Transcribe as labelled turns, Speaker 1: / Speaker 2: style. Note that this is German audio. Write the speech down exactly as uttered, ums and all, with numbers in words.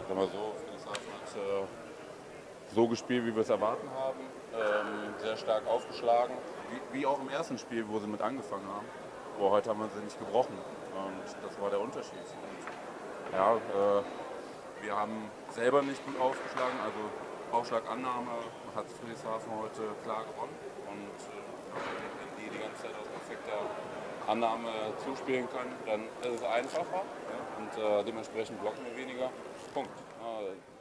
Speaker 1: Sagen wir so, Friedrichshafen hat äh, so gespielt, wie wir es erwarten haben. Ähm, sehr stark aufgeschlagen, wie, wie auch im ersten Spiel, wo sie mit angefangen haben. Aber heute haben wir sie nicht gebrochen. Und das war der Unterschied. Und, ja, äh, wir haben selber nicht gut aufgeschlagen. Also Aufschlagannahme hat Friedrichshafen heute klar gewonnen. Und äh, wenn die die ganze Zeit aus perfekter Annahme zuspielen können, dann ist es einfacher. Ja? Und äh, dementsprechend blocken wir weniger. Punkt. Ja,